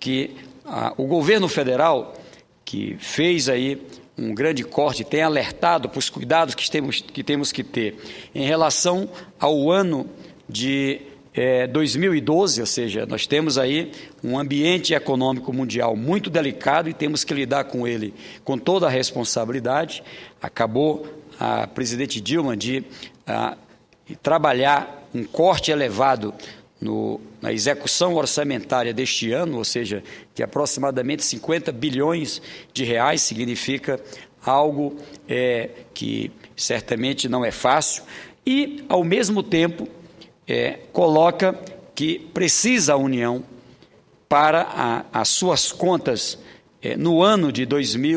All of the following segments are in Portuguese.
que o governo federal, que fez aí um grande corte, tem alertado para os cuidados que temos que ter em relação ao ano de 2012, ou seja, nós temos aí um ambiente econômico mundial muito delicado e temos que lidar com ele com toda a responsabilidade. Acabou a presidente Dilma de trabalhar um corte elevado na execução orçamentária deste ano, ou seja, que aproximadamente 50 bilhões de reais, significa algo que certamente não é fácil, e, ao mesmo tempo, coloca que precisa a União para as suas contas no ano de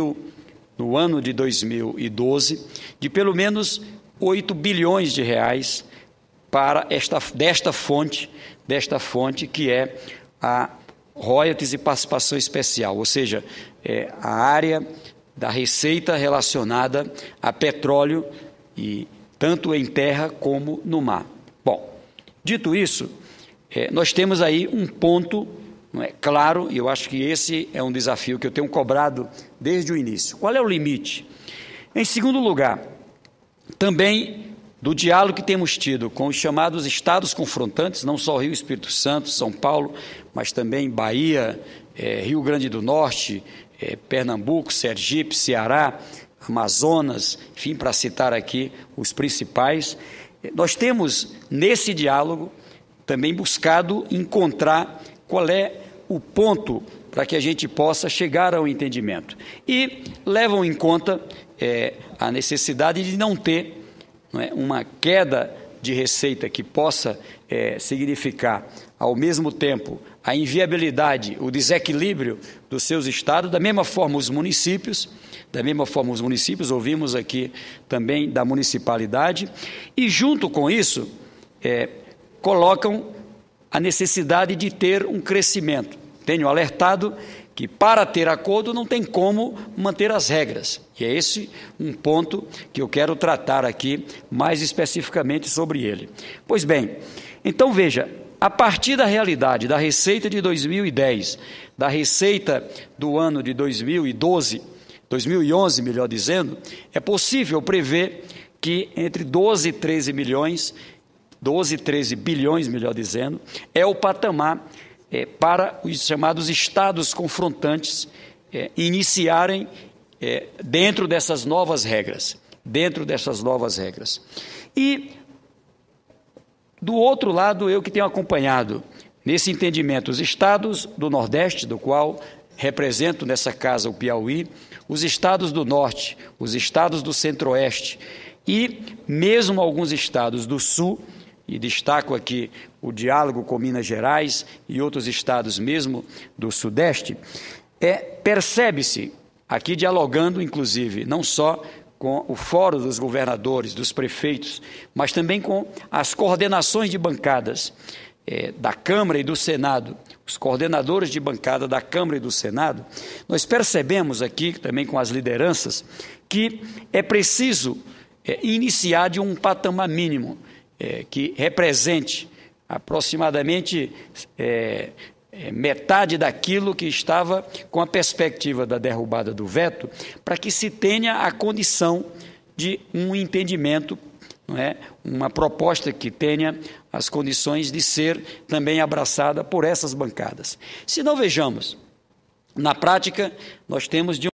2012, de pelo menos 8 bilhões de reais para desta fonte que é a royalties e participação especial, ou seja, a área da receita relacionada a petróleo, e tanto em terra como no mar. Bom, dito isso, nós temos aí um ponto, não é, claro, e eu acho que esse é um desafio que eu tenho cobrado desde o início. Qual é o limite? Em segundo lugar, também do diálogo que temos tido com os chamados estados confrontantes, não só Rio, Espírito Santo, São Paulo, mas também Bahia, Rio Grande do Norte, Pernambuco, Sergipe, Ceará, Amazonas, enfim, para citar aqui os principais. Nós temos, nesse diálogo, também buscado encontrar qual é o ponto para que a gente possa chegar ao entendimento. E levam em conta a necessidade de não ter uma queda de receita que possa significar, ao mesmo tempo, a inviabilidade, o desequilíbrio dos seus estados, da mesma forma os municípios, ouvimos aqui também da municipalidade, e junto com isso, colocam a necessidade de ter um crescimento. Tenho alertado que para ter acordo não tem como manter as regras, e é esse um ponto que eu quero tratar aqui mais especificamente sobre ele. Pois bem, então veja, a partir da realidade da receita de 2010, da receita do ano de 2011, melhor dizendo, é possível prever que entre 12 e 13 bilhões, melhor dizendo, é o patamar para os chamados estados confrontantes iniciarem dentro dessas novas regras. E, do outro lado, eu que tenho acompanhado, nesse entendimento, os estados do Nordeste, do qual represento nessa casa o Piauí, os estados do Norte, os estados do Centro-Oeste e mesmo alguns estados do Sul, e destaco aqui o diálogo com Minas Gerais e outros estados mesmo do Sudeste, percebe-se, aqui dialogando inclusive, não só com o Fórum dos Governadores, dos Prefeitos, mas também com as coordenações de bancadas da Câmara e do Senado, os coordenadores de bancada da Câmara e do Senado, nós percebemos aqui, também com as lideranças, que é preciso iniciar de um patamar mínimo, que represente aproximadamente metade daquilo que estava com a perspectiva da derrubada do veto, para que se tenha a condição de um entendimento, não é? Uma proposta que tenha as condições de ser também abraçada por essas bancadas. Se não, vejamos, na prática, nós temos de